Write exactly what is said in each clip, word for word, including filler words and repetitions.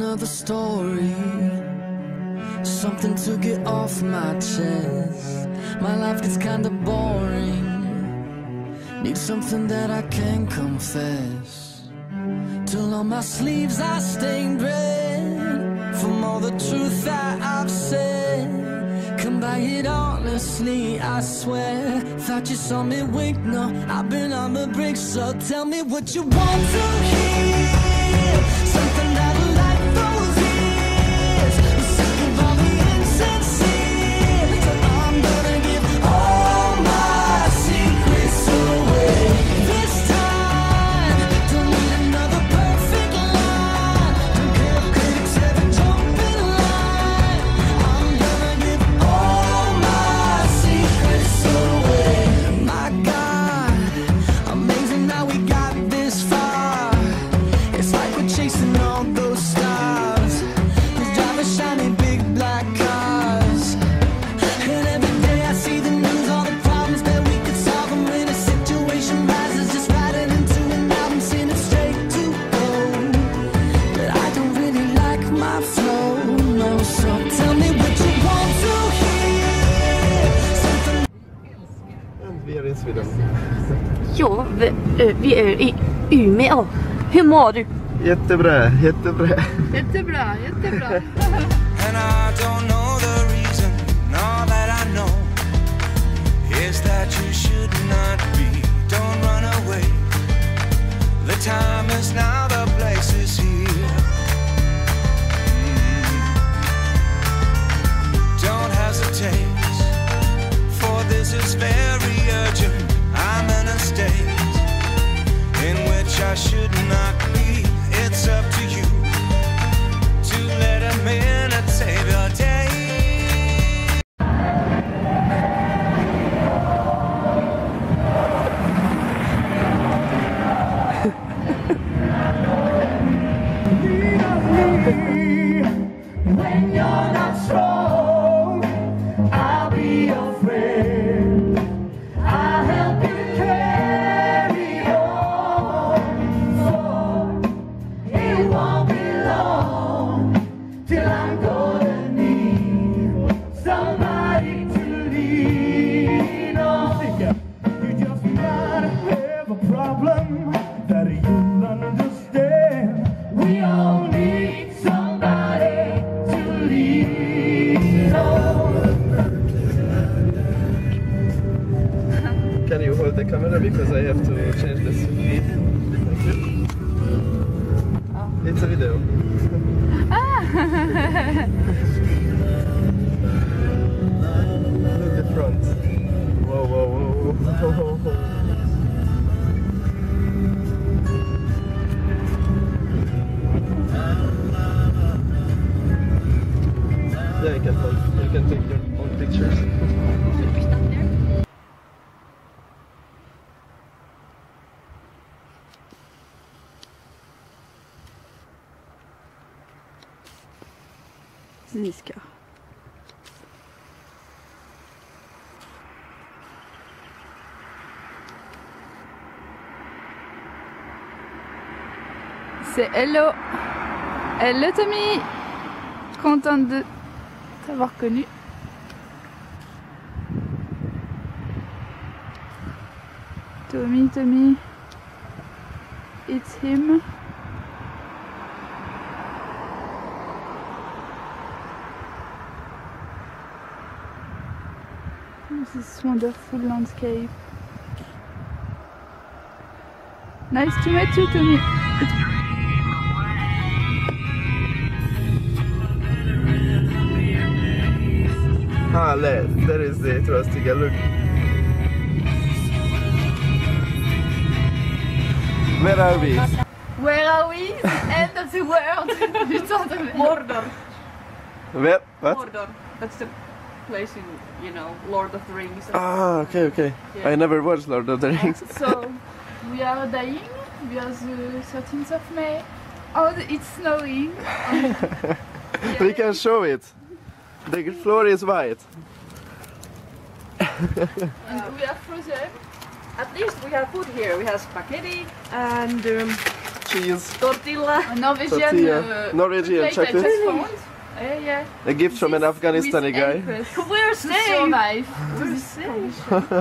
another story, something to get off my chest. My life gets kinda boring, need something that I can confess. Till on my sleeves I stained red from all the truth that I've said. Come by it honestly, I swear. Thought you saw me wink, no, I've been on the brink. So tell me what you want to hear, something that'll light those ears. I'm sick of all the insincere, so I'm gonna give all my secrets away. This time, don't need another perfect line. Don't care if critics ever jump in line. I'm gonna give all my secrets away. My God, amazing how we got this far. It's like we're chasing all those stars, who's driving shiny big black cars. And every day I see the news, all the problems that we could solve. And when a situation rises, just writing into an album, sing it straight to gold. But I don't really like my flow, no. So tell me what you want to hear, something. And vi är i Sweden. Jo, vi, vi är i Umeå. Hur mår du? Jättebra, jättebra. Jättebra, jättebra. And I don't know the reason, all that I know is that you should not be, don't run away. The time is now, the place is here. Mm. Don't hesitate, for this is very urgent. I'm in a state in which I should not be. It's up to you to let a minute save your day. When you're not strong, I'll be your friend. I'll help you carry on. So it won't be long till I'm gonna need somebody to lean on. You just gotta have a problem that you'll understand. We all need somebody to lean on. Can you hold the camera because I have to change this feed? Thank you. It's a video. Look the front. Whoa, whoa, whoa, whoa. Yeah, you can hold. You can take your own pictures. Vi ska. C'est hello. Hello Tommy. Contente de t'avoir connu. Tommy, Tommy. It's him. This wonderful landscape. Nice to meet you, Tommy. Ah, there, there is the Tröstiga, look. Where are we? Where are we? The end of the world. Mordor. Where? What? Mordor. That's the place in, you know, Lord of the Rings. Ah, okay, okay. Yeah. I never watched Lord of the Rings. So, we are dying. We are the thirteenth of May. Oh, it's snowing. Yeah. We can show it. The floor is white. And we are frozen. At least we have food here. We have spaghetti and um, cheese, Tortilla. A Norwegian, tortilla, uh, Norwegian chocolate I chocolate. just found. Uh, yeah. A gift from an This Afghanistani with guy. Empress We're to staying. survive. We're safe.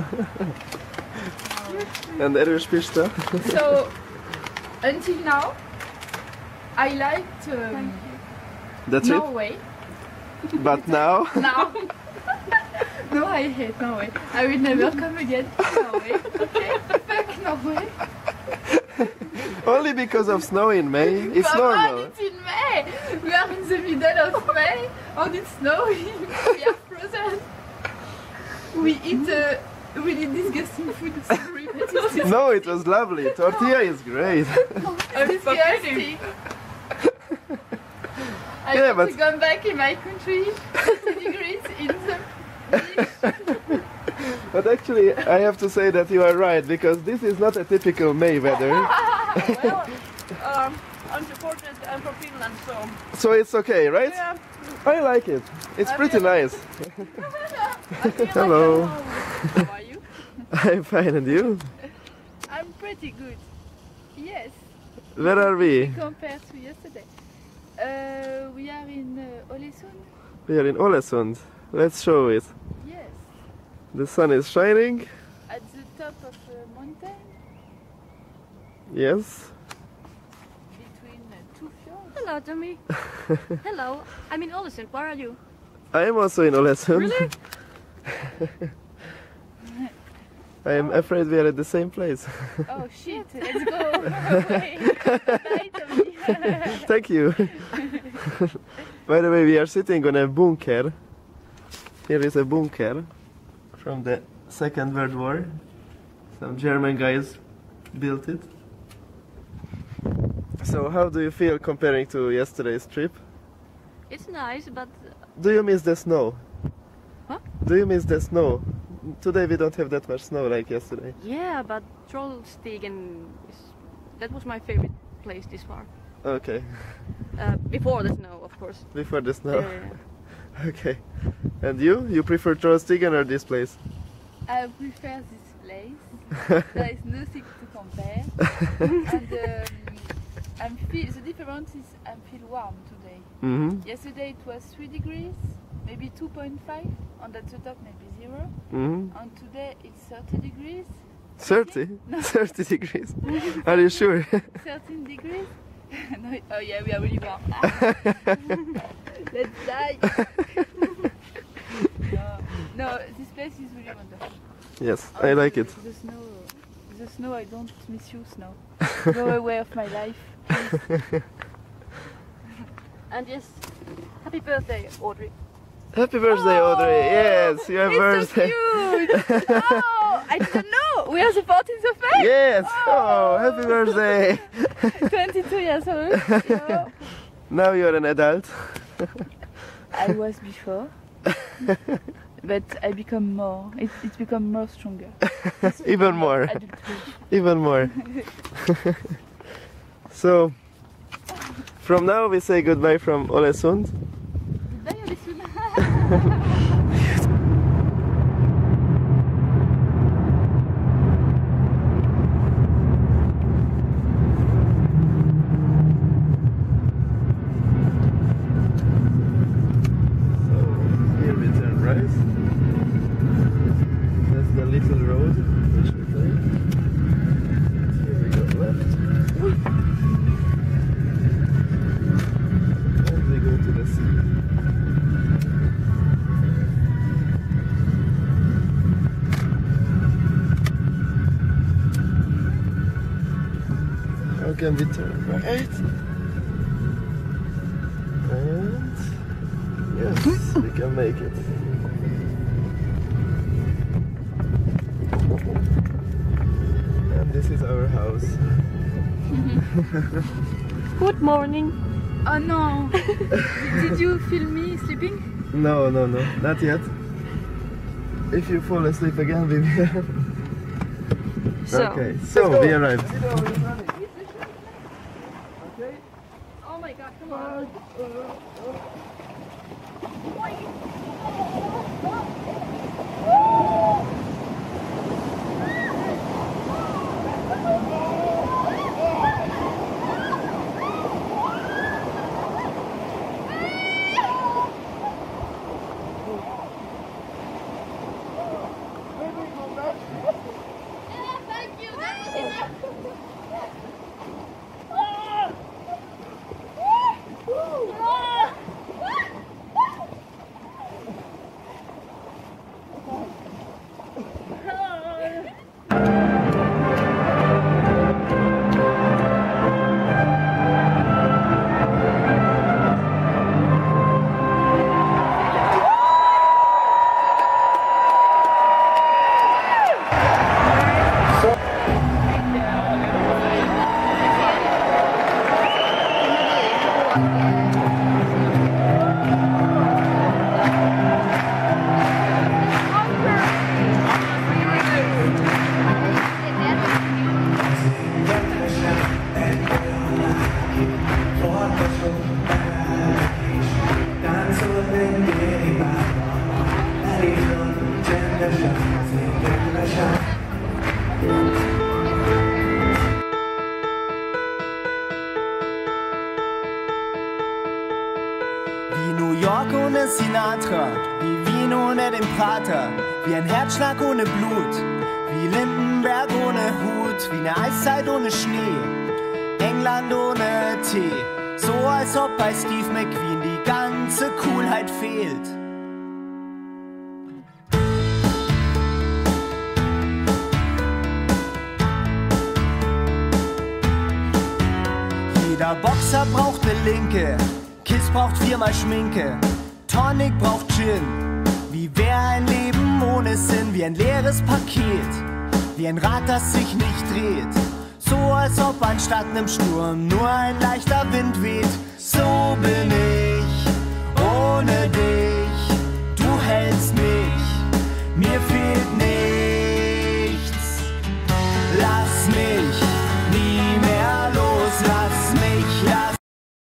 And erős Pista. So, until now, I liked um, The trip. Norway. But now, Now, no, I hate Norway. I will never come again to Norway. Okay, fuck Norway. only because of snow in May, it's Come on, normal. it's in May. We are in the middle of May, and it's snowing. We are frozen. We eat uh, really disgusting food. Sorry, but it's just No, it was lovely. Tortilla is great. disgusting. I Yeah, want but- to come back in my country. thirty degrees in the But actually, I have to say that you are right, because this is not a typical May weather. Well, um, unfortunately, I'm from Finland, so So it's okay, right? yeah. I like it. It's pretty nice. I feel Hello. Like How are you? I'm fine, and you? I'm pretty good. Yes, Where are we? compared to yesterday. Uh, we are in uh, Ålesund. We are in Ålesund. Let's show it. Yes, The sun is shining. at the top of a mountain Yes. between uh, two fjords. Hello, Tommy. Hello. I'm in Ålesund. Where are you? I am also in Ålesund. Really? I am afraid we are at the same place. Oh shit, let's go away. Bye, Tommy. Thank you. By the way, we are sitting on a bunker. Here is a bunker from the Second World War. Some German guys built it. So how do you feel comparing to yesterday's trip? It's nice, but Do you miss the snow? Huh? Do you miss the snow? Today we don't have that much snow like yesterday. yeah, but Trollstigen is that was my favorite place this far. Okay, Uh, before the snow, of course. before the snow. Uh, Okay. And you? You prefer Trollstigen or this place? I prefer this place. There is nothing to compare. And um, I'm feel the difference is I feel warm today. Mm-hmm. Yesterday it was three degrees, maybe two point five, and at the top maybe zero. Mm-hmm. And today it's thirty degrees, thirty? No. thirty degrees. Are you sure? thirteen degrees. No, oh yeah, we are really warm. Let's die. no, no, this place is really wonderful. Yes, Oh, I like the, it. The snow, the snow. I don't miss you, snow. Go away of my life. and yes, happy birthday, Audrey. Happy birthday, Audrey! Yes, your It's birthday! so cute. Oh, I didn't know. We are the fourteenth of May. Yes! Oh, happy birthday! twenty-two years old. So Now you're an adult. I was before, but I become more. It, it's become more stronger. It's Even more. adulthood. Even more. So, from now we say goodbye from Ålesund. Goodbye, Alessandra. Here we turn right. That's the little road which we take. Here we go left. And we go to the sea. How can we turn right? And yes, we can make it. And this is our house. Good morning. Oh no! Did you film me sleeping? No, no, no, not yet. If you fall asleep again, we will. So, Okay, so we arrived. oh my God, come on. Sinatra, wie Wien ohne den Prater, wie ein Herzschlag ohne Blut, wie Lindenberg ohne Hut, wie eine Eiszeit ohne Schnee, England ohne Tee, so als ob bei Steve McQueen die ganze Coolheit fehlt. Jeder Boxer braucht ne Linke, Kiss braucht viermal Schminke, Tonic braucht Gin. Wie wär ein Leben ohne Sinn, wie ein leeres Paket, wie ein Rad, das sich nicht dreht. So als ob anstatt nem Sturm nur ein leichter Wind weht. So bin ich, ohne dich, du hältst mich, mir fehlt nichts. Lass mich nie mehr los, lass mich, lass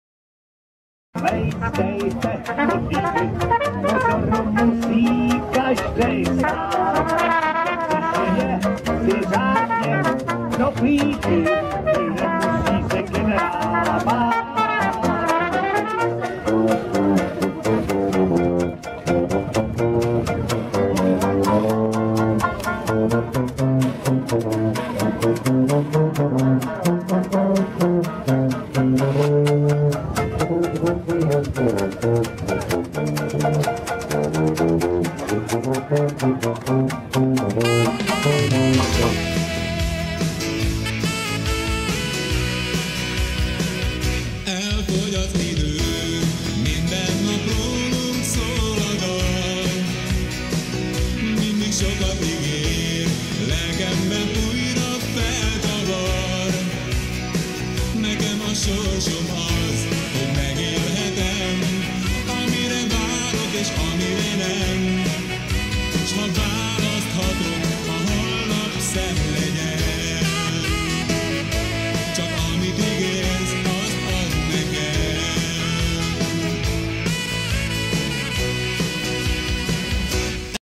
Elfogy az idő, minden nap rólunk szól a dal. Mindig sokat ígér, lelkemben újra felkavar. Nekem a sorsom az, hogy megélhetem, amire várok és amire nem. S ha választhatok, a holnap szem